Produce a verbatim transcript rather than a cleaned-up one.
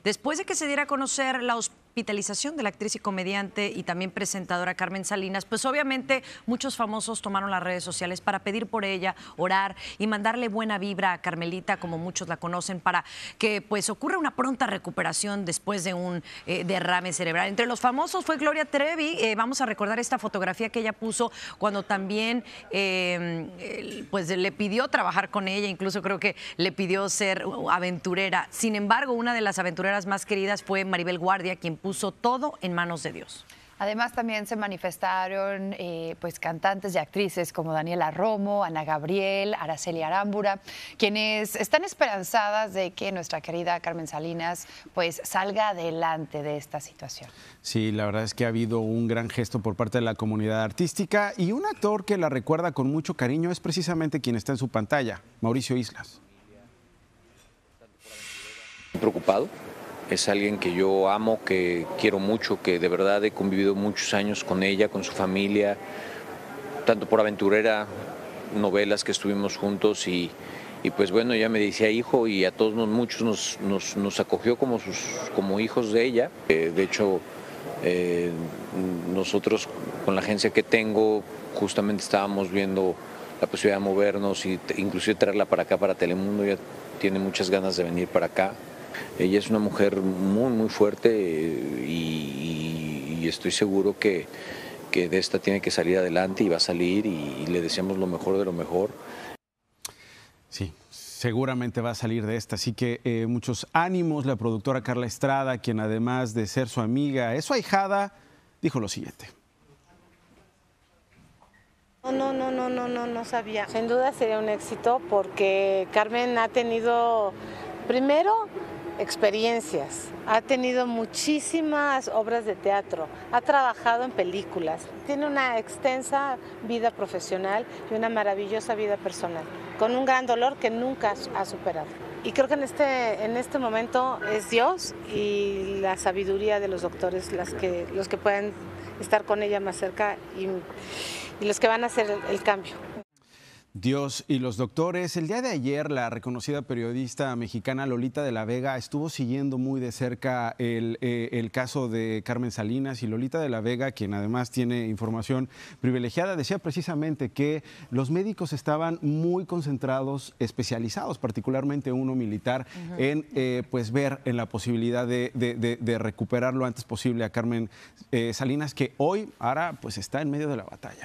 después de que se diera a conocer la hospitalización de la actriz y comediante y también presentadora Carmen Salinas, pues obviamente muchos famosos tomaron las redes sociales para pedir por ella, orar y mandarle buena vibra a Carmelita, como muchos la conocen, para que pues ocurra una pronta recuperación después de un eh, derrame cerebral. Entre los famosos fue Gloria Trevi. Eh, vamos a recordar esta fotografía que ella puso cuando también eh, pues le pidió trabajar con ella, incluso creo que le pidió ser aventurera. Sin embargo, una de las aventureras más queridas fue Maribel Guardia, quien puso todo en manos de Dios. Además, también se manifestaron eh, pues, cantantes y actrices como Daniela Romo, Ana Gabriel, Araceli Arámbura, quienes están esperanzadas de que nuestra querida Carmen Salinas pues, salga adelante de esta situación. Sí, la verdad es que ha habido un gran gesto por parte de la comunidad artística, y un actor que la recuerda con mucho cariño es precisamente quien está en su pantalla, Mauricio Islas. Preocupado. Es alguien que yo amo, que quiero mucho, que de verdad he convivido muchos años con ella, con su familia, tanto por aventurera, novelas que estuvimos juntos, y, y pues bueno, ella me decía hijo, y a todos nos, muchos nos, nos, nos acogió como, sus, como hijos de ella. Eh, de hecho, eh, nosotros con la agencia que tengo justamente estábamos viendo la posibilidad de movernos e inclusive traerla para acá, para Telemundo. Ella tiene muchas ganas de venir para acá. Ella es una mujer muy, muy fuerte, y, y estoy seguro que, que de esta tiene que salir adelante y va a salir, y, y le deseamos lo mejor de lo mejor. Sí, seguramente va a salir de esta, así que eh, muchos ánimos. La productora Carla Estrada, quien además de ser su amiga, es su ahijada, dijo lo siguiente. No, no, no, no, no, no, no sabía. Sin duda sería un éxito, porque Carmen ha tenido, primero, experiencias, ha tenido muchísimas obras de teatro, ha trabajado en películas, tiene una extensa vida profesional y una maravillosa vida personal, con un gran dolor que nunca ha superado. Y creo que en este, en este momento es Dios y la sabiduría de los doctores las que, los que pueden estar con ella más cerca, y, y los que van a hacer el, el cambio. Dios y los doctores. El día de ayer, la reconocida periodista mexicana Lolita de la Vega estuvo siguiendo muy de cerca el, eh, el caso de Carmen Salinas, y Lolita de la Vega, quien además tiene información privilegiada, decía precisamente que los médicos estaban muy concentrados, especializados, particularmente uno militar, uh-huh. en eh, pues ver en la posibilidad de, de, de, de recuperar lo antes posible a Carmen eh, Salinas, que hoy ahora pues está en medio de la batalla.